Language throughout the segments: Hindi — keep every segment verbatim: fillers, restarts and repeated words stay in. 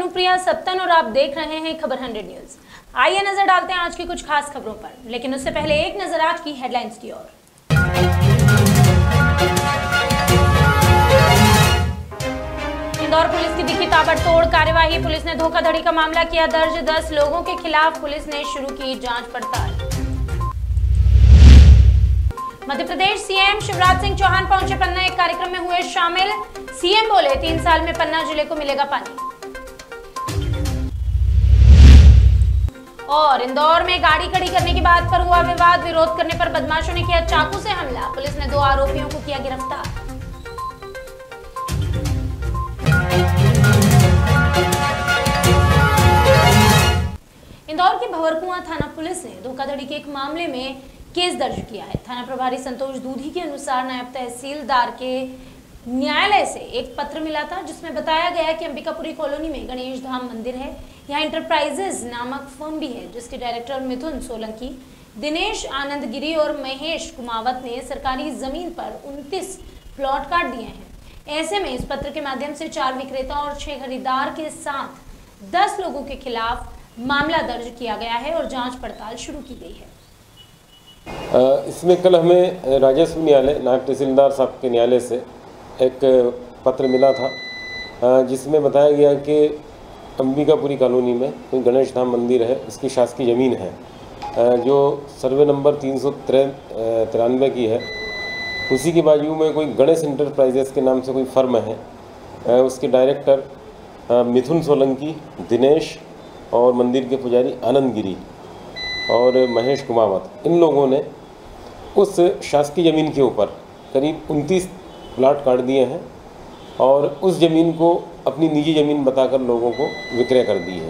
सुप्रिया सत्तन और आप देख रहे हैं खबर हंड्रेड न्यूज। आइए नजर डालते हैं आज की कुछ खास खबरों पर, लेकिन उससे पहले एक नजर आज की हेडलाइंस की ओर। इंदौर पुलिस की दिखी ताबड़तोड़ कार्यवाही, पुलिस ने धोखाधड़ी का मामला किया दर्ज, दस लोगों के खिलाफ पुलिस ने शुरू की जांच पड़ताल। मध्य प्रदेश सीएम शिवराज सिंह चौहान पहुंचे पन्ना, एक कार्यक्रम में हुए शामिल। सीएम बोले तीन साल में पन्ना जिले को मिलेगा पानी। और इंदौर में गाड़ी खड़ी करने की बात पर हुआ विवाद, विरोध करने पर बदमाशों ने किया चाकू से हमला, पुलिस ने दो आरोपियों को किया गिरफ्तार। इंदौर के भंवरकुआं थाना पुलिस ने धोखाधड़ी के एक मामले में केस दर्ज किया है। थाना प्रभारी संतोष दूधी के अनुसार नायब तहसीलदार के न्यायालय से एक पत्र मिला था, जिसमें बताया गया कि अंबिकापुरी कॉलोनी में गणेश धाम मंदिर है। यहाँ इंटरप्राइजेज नामक फर्म भी है, जिसके डायरेक्टर मिथुन सोलंकी, दिनेश आनंदगिरी और महेश कुमावत ने सरकारी जमीन पर उनतीस प्लॉट काट दिए हैं। ऐसे में इस पत्र के माध्यम से चार विक्रेता और छह खरीदार के साथ दस लोगों के खिलाफ मामला दर्ज किया गया है और जांच पड़ताल शुरू की गई है। इसमें कल हमें राजस्व न्यायालय नायब तहसीलदार साहब के न्यायालय से एक पत्र मिला था, जिसमें बताया गया कि अंबिकापुरी कॉलोनी में कोई गणेश धाम मंदिर है, इसकी शासकीय ज़मीन है जो सर्वे नंबर तीन सौ तिरानवे की है। उसी के बाजू में कोई गणेश इंटरप्राइजेस के नाम से कोई फर्म है, उसके डायरेक्टर मिथुन सोलंकी, दिनेश और मंदिर के पुजारी आनंदगिरी और महेश कुमावत, इन लोगों ने उस शासकीय ज़मीन के ऊपर करीब उनतीस प्लाट काट दिए हैं और उस ज़मीन को अपनी निजी ज़मीन बताकर लोगों को विक्रय कर दी है।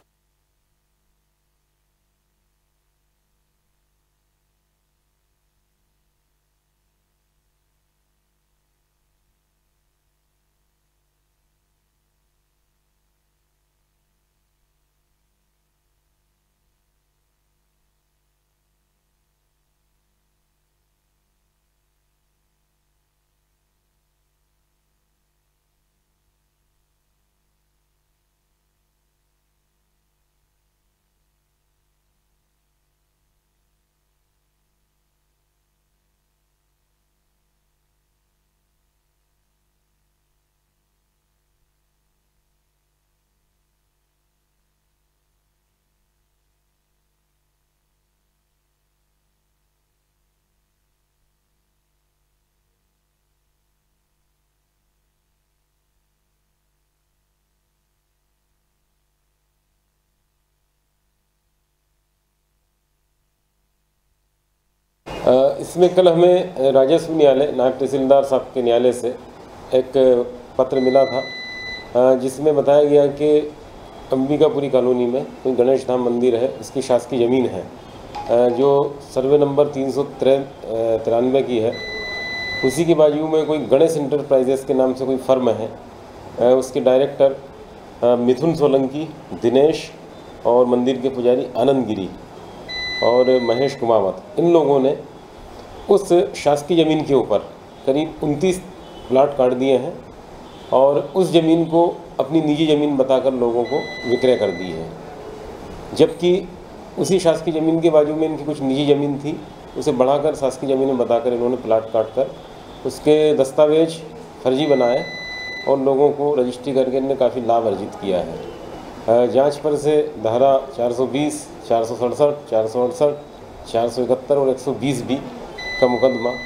इसमें कल हमें राजस्व न्यायालय नायब तहसीलदार साहब के न्यायालय से एक पत्र मिला था, जिसमें बताया गया कि अंबिकापुरी कॉलोनी में कोई गणेश धाम मंदिर है, इसकी शासकीय ज़मीन है जो सर्वे नंबर तीन सौ तिरानवे की है। उसी के बाजू में कोई गणेश इंटरप्राइजेस के नाम से कोई फर्म है, उसके डायरेक्टर मिथुन सोलंकी, दिनेश और मंदिर के पुजारी आनंदगिरी और महेश कुमावत, इन लोगों ने उस शासकीय ज़मीन के ऊपर करीब उनतीस प्लाट काट दिए हैं और उस ज़मीन को अपनी निजी ज़मीन बताकर लोगों को विक्रय कर दी है। जबकि उसी शासकीय ज़मीन के बाजू में इनकी कुछ निजी ज़मीन थी, उसे बढ़ाकर शासकीय ज़मीन में बताकर इन्होंने प्लाट काट कर उसके दस्तावेज फर्जी बनाए और लोगों को रजिस्ट्री करके इन्होंने काफ़ी लाभ अर्जित किया है। जांच पर से धारा चार सौ बीस, चार सौ सड़सठ, चार सौ अड़सठ, चार सौ इकहत्तर और एक सौ बीस बी का मुकदमा